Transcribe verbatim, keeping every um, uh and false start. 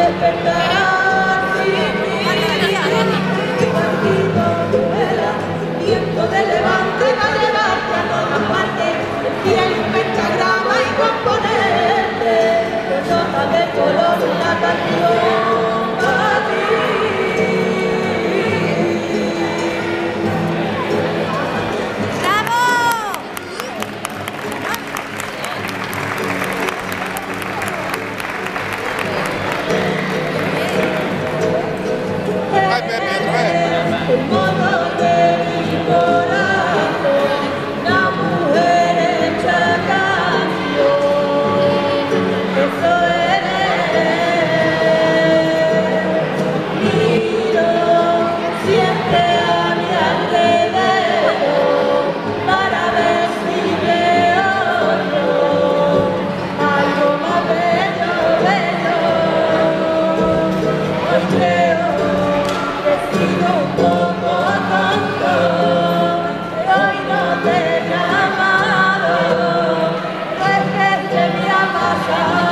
despertar sin ti. Partido vuela, viento de levante va a llevarte a todas partes, cielo, pentagrama y componente, con notas de color una canción para ti. El modo de mi corazón, una mujer hecha canción, eso eres. Miro siempre a mi alrededor para ver si veo yo algo más bello, bello. Hoy creo que sigo un poco tonto, que hoy no te he llamado, no es que se me ha pasado.